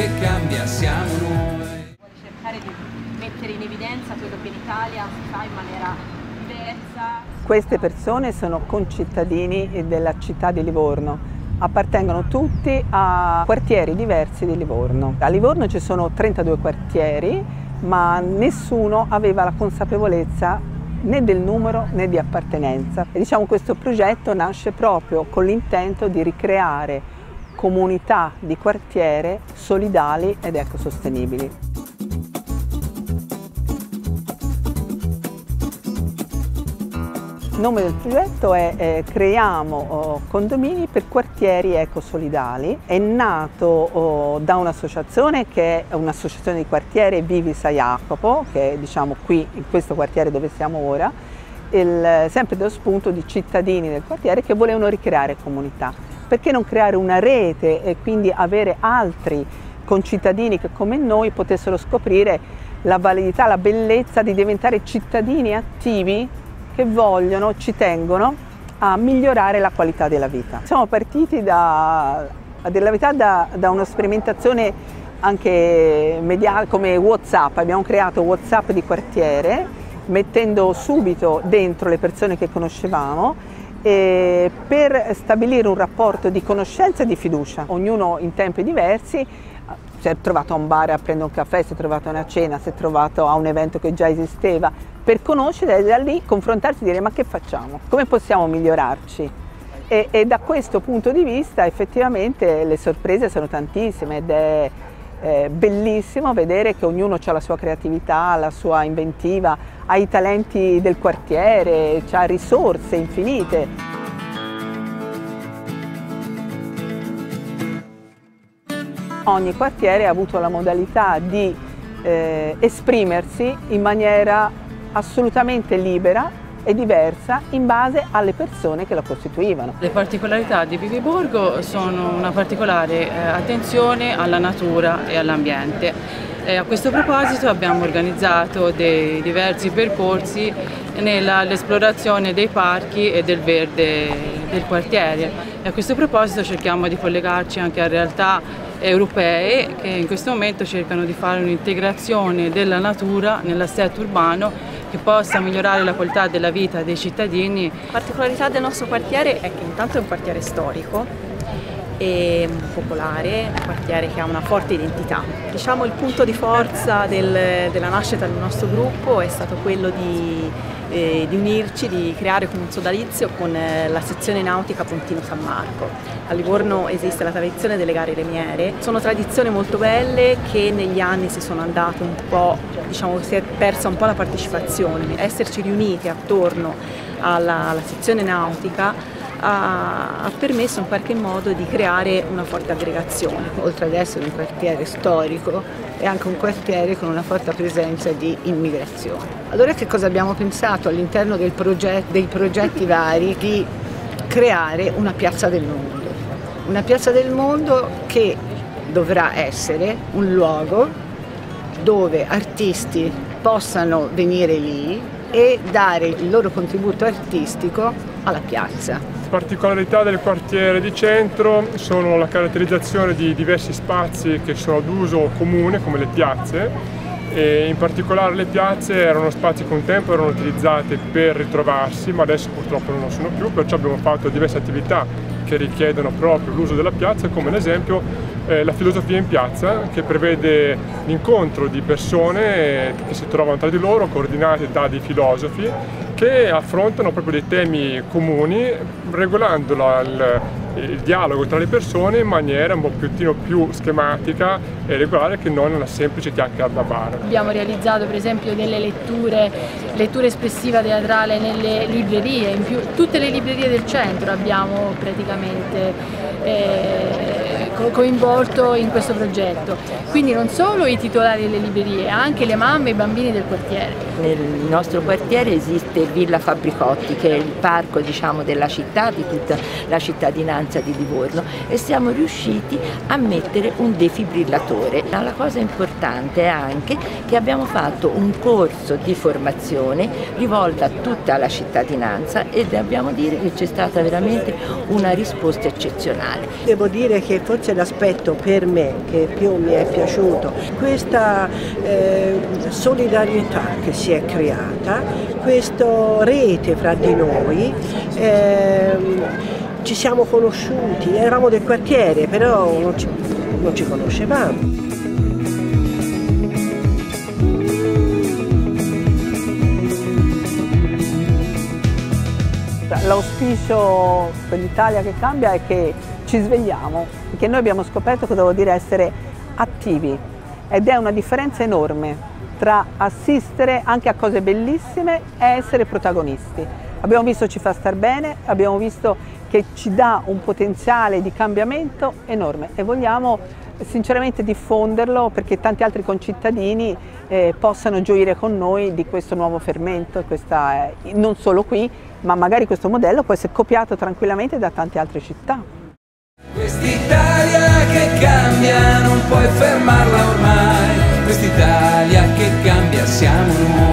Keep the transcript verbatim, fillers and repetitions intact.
che cambia siamo noi. Vuole cercare di mettere in evidenza quello che in Italia si fa in maniera diversa. Queste persone sono concittadini della città di Livorno, appartengono tutti a quartieri diversi di Livorno. A Livorno ci sono trentadue quartieri, ma nessuno aveva la consapevolezza né del numero né di appartenenza. E diciamo questo progetto nasce proprio con l'intento di ricreare comunità di quartiere solidali ed ecosostenibili. Il nome del progetto è eh, Creiamo oh, condomini per quartieri ecosolidali. È nato oh, da un'associazione che è un'associazione di quartiere, Vivi San Jacopo, che è diciamo qui in questo quartiere dove siamo ora, il, sempre dallo spunto di cittadini del quartiere che volevano ricreare comunità. Perché non creare una rete e quindi avere altri concittadini che come noi potessero scoprire la validità, la bellezza di diventare cittadini attivi che vogliono, ci tengono a migliorare la qualità della vita. Siamo partiti da, a dire la verità, da, da una sperimentazione anche mediale come WhatsApp. Abbiamo creato WhatsApp di quartiere mettendo subito dentro le persone che conoscevamo e per stabilire un rapporto di conoscenza e di fiducia. Ognuno in tempi diversi si è trovato a un bar a prendere un caffè, si è trovato a una cena, si è trovato a un evento che già esisteva, per conoscere e da lì confrontarsi e dire ma che facciamo? Come possiamo migliorarci? E, e da questo punto di vista effettivamente le sorprese sono tantissime ed è eh, bellissimo vedere che ognuno ha la sua creatività, la sua inventiva, ha i talenti del quartiere, ha risorse infinite. Ogni quartiere ha avuto la modalità di eh, esprimersi in maniera assolutamente libera e diversa in base alle persone che la costituivano. Le particolarità di Vivi Borgo sono una particolare eh, attenzione alla natura e all'ambiente. E a questo proposito abbiamo organizzato dei diversi percorsi nell'esplorazione dei parchi e del verde del quartiere. E a questo proposito cerchiamo di collegarci anche a realtà europee che in questo momento cercano di fare un'integrazione della natura nell'assetto urbano che possa migliorare la qualità della vita dei cittadini. La particolarità del nostro quartiere è che intanto è un quartiere storico e popolare, un quartiere che ha una forte identità. Diciamo il punto di forza del, della nascita del nostro gruppo è stato quello di, eh, di unirci, di creare un sodalizio con eh, la sezione nautica Pontino San Marco. A Livorno esiste la tradizione delle gare lemiere, sono tradizioni molto belle che negli anni si sono andate un po', diciamo si è persa un po' la partecipazione. Esserci riuniti attorno alla, alla sezione nautica ha, ha permesso in qualche modo di creare una forte aggregazione. Oltre ad essere un quartiere storico, è anche un quartiere con una forte presenza di immigrazione. Allora che cosa abbiamo pensato all'interno del progetto, dei progetti vari di creare una piazza del mondo. Una piazza del mondo che dovrà essere un luogo dove artisti possano venire lì e dare il loro contributo artistico alla piazza. Particolarità del quartiere di centro sono la caratterizzazione di diversi spazi che sono d'uso comune come le piazze e in particolare le piazze erano spazi che un tempo erano utilizzate per ritrovarsi ma adesso purtroppo non lo sono più, perciò abbiamo fatto diverse attività che richiedono proprio l'uso della piazza, come ad esempio eh, la filosofia in piazza, che prevede l'incontro di persone che si trovano tra di loro, coordinate da dei filosofi, che affrontano proprio dei temi comuni, regolando la, il, il dialogo tra le persone in maniera un pochettino più schematica e regolare che non una semplice chiacchiera da bar. Abbiamo realizzato per esempio delle letture, lettura espressiva teatrale nelle librerie, in più tutte le librerie del centro abbiamo praticamente eh, coinvolto in questo progetto. Quindi non solo i titolari delle librerie, anche le mamme e i bambini del quartiere. nel nostro quartiere esiste Villa Fabbricotti, che è il parco, diciamo, della città, di tutta la cittadinanza di Livorno, e siamo riusciti a mettere un defibrillatore. La cosa importante è anche che abbiamo fatto un corso di formazione rivolta a tutta la cittadinanza e dobbiamo dire che c'è stata veramente una risposta eccezionale. Devo dire che forse l'aspetto per me che più mi è piaciuto, questa eh, solidarietà che si è creata, questa rete fra di noi, eh, ci siamo conosciuti, eravamo del quartiere però non ci, non ci conoscevamo. L'auspicio per l'Italia che cambia è che ci svegliamo, perché noi abbiamo scoperto cosa vuol dire essere attivi ed è una differenza enorme tra assistere anche a cose bellissime e essere protagonisti. Abbiamo visto ci fa star bene, abbiamo visto che ci dà un potenziale di cambiamento enorme e vogliamo sinceramente diffonderlo perché tanti altri concittadini eh, possano gioire con noi di questo nuovo fermento, questa, eh, non solo qui, ma magari questo modello può essere copiato tranquillamente da tante altre città. Quest'Italia che cambia non puoi fermarla ormai, quest'Italia che cambia siamo noi.